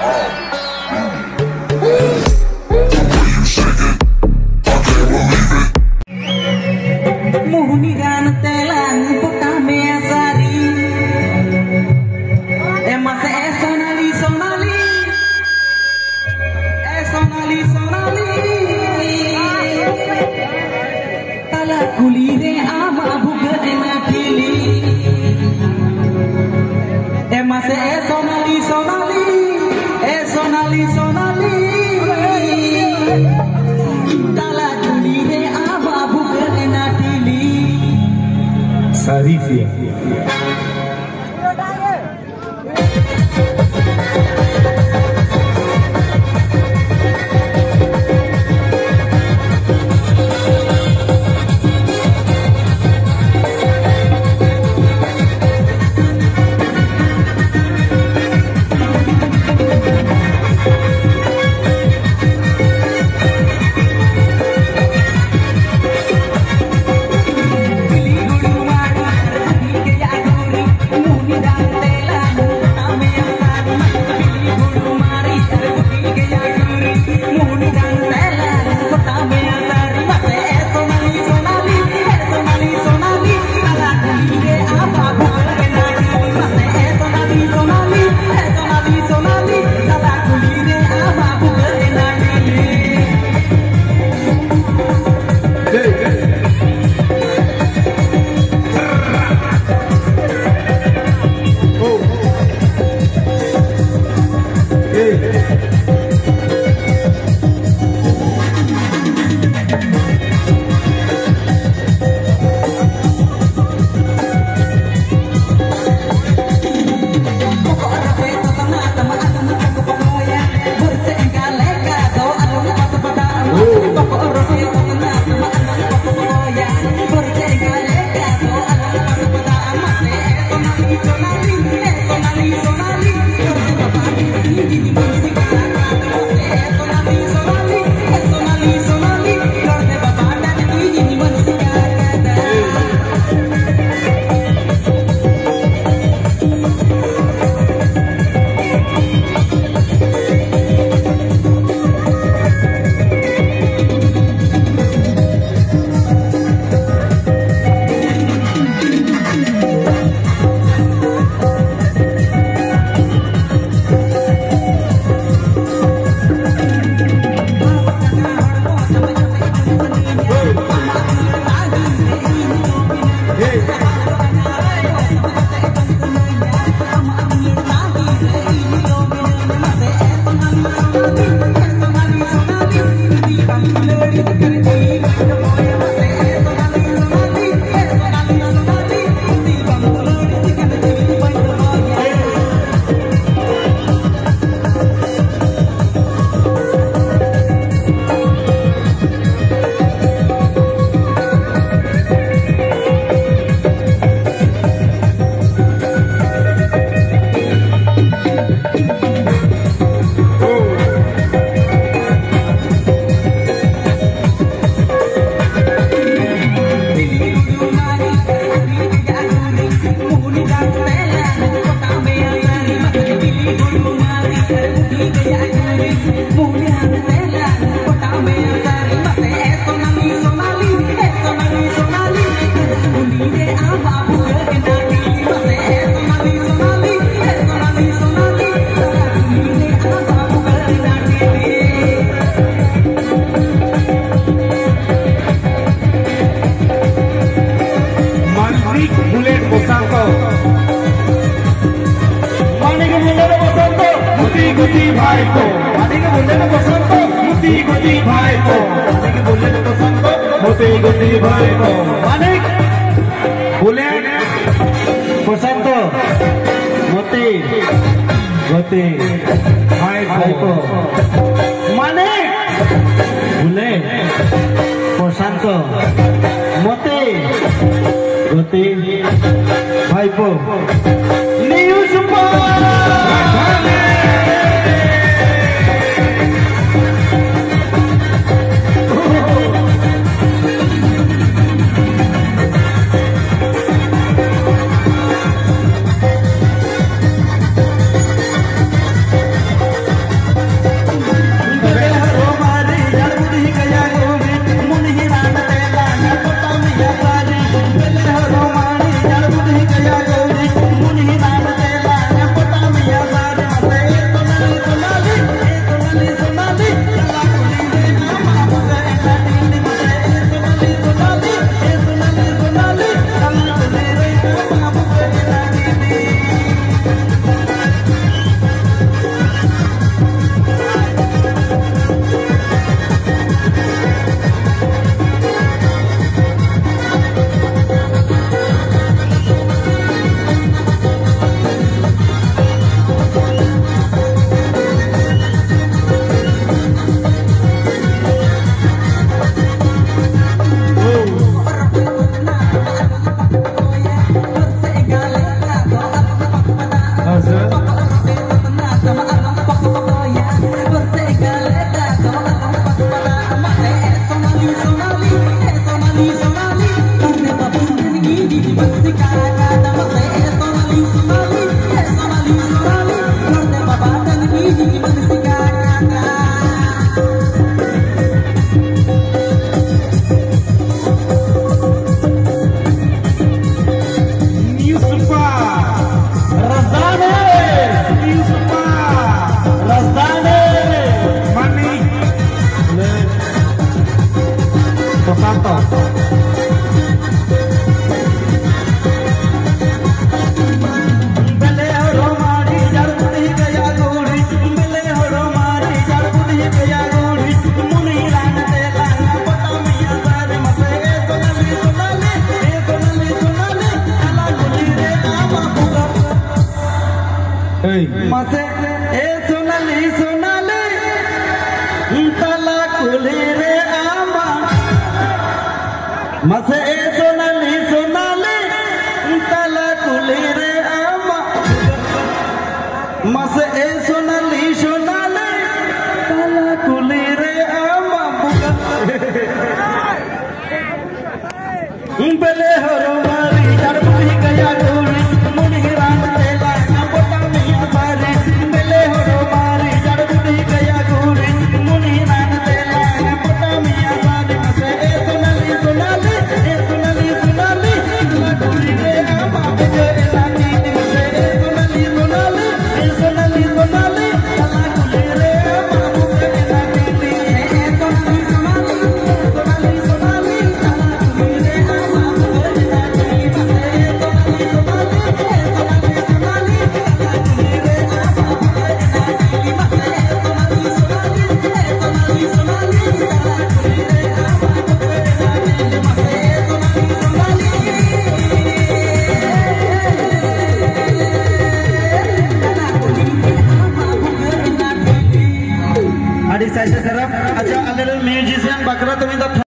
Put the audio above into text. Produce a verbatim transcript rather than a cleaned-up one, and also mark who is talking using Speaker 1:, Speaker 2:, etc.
Speaker 1: Sarifia.
Speaker 2: Guti bhai ko, adi ke bolle na pasand ko, Guti Guti bhai ko, adi ke bolle na pasand ko, Guti Guti bhai ko, manik bolle pasand ko, Guti Guti bhai ko, manik bolle pasand ko, Guti Guti bhai ko, New Super. मसे ए सोनाली सोनाली तला कुली रे आमा मसे ए सोनाली सोनाली तला कुली रे आमा मसे ए सोनाली सोनाली तला कुली रे आमा बेले हरो मारी जड़पुरी गया गोरी मुनि राम तेला पोता मिया बारे बेले हरो मारी जड़पुरी गया गोरी मुनि राम तेला पोता मिया बारे मसे ए सोनाली सोनाली ए सोनाली सोनाली तला कुली रे आमा बजे लानी मसे ए सोनाली सोनाली ए सोनाली सोनाली तला कुली रे आमा बजे लानी ए सोनाली सोनाली सोनाली सोनाली तला कुली रे आमा बजे लानी मसे ए सोनाली सोनाली ए सोनाली सोनाली तला कुली रे आमा बजे लानी मसे ए सोनाली सोनाली ए सोनाली सोनाली तला कुली रे आमा बजे लानी मसे ए Sonali Sonali Adi saya serap aja alel musician bakra तुम्ही